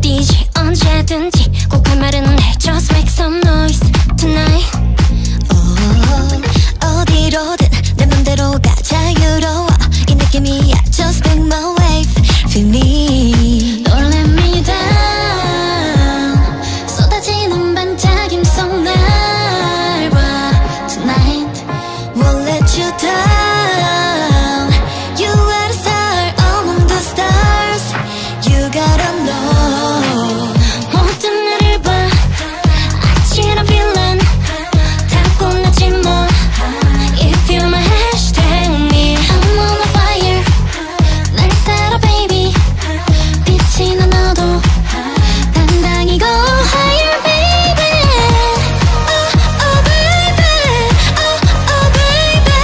뛰지 언제든지 꼭 할 말은 해 Just make some noise tonight. 어디로든 내 맘대로 가 자유로워 이 느낌이야 Just make my wave Feel me. Don't let me down. 쏟아지는 반짝임 속 날 봐 Tonight won't let you down. You are the star among the stars. You gotta know. 모든 나를 봐 아찔한 villain 타고나지 뭐. If you're my hashtag me I'm on a fire. 날 따라 baby 빛이 나 너도 당당히 go higher baby. Oh baby. Oh baby.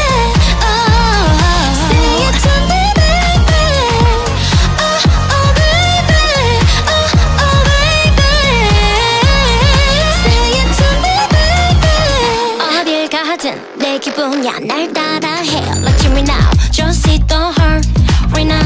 Say it to me baby. Oh baby. Oh baby. Say it to me baby. 어딜 가든 내 기분이야 날 따라해 Like Jimmy now Just hit the heart right now.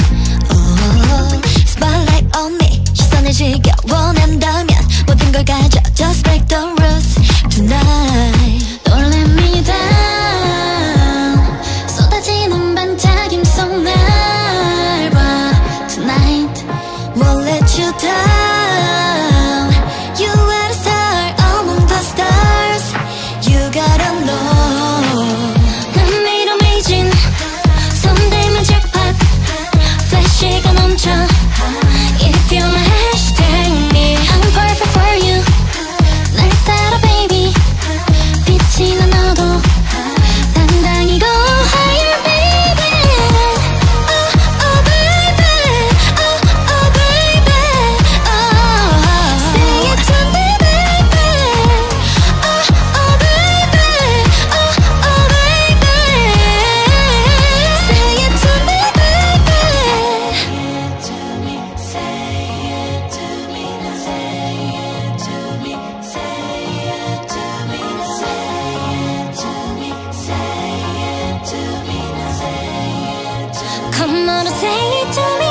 Spotlight on me 시선을 즐겨 원한다면 모든 걸 가져 Just break the rules tonight. Don't let me down. 쏟아지는 반짝임 속 날 봐 Tonight won't let you down. You are the star among the stars. You gotta know. 난 매일 amazing 손대면 jackpot flash가 넘쳐. If you're my hashtag me I'm perfect for you. 날 따라 baby 빛이 나 너도 당당히 go higher baby. Oh baby. Oh baby. Say it to me baby. Oh baby. Oh baby. Say it to me baby. Say it to me. Say it to me. Say it to me. Say it to me. Say it to me. Say it to me. Come on and say it to me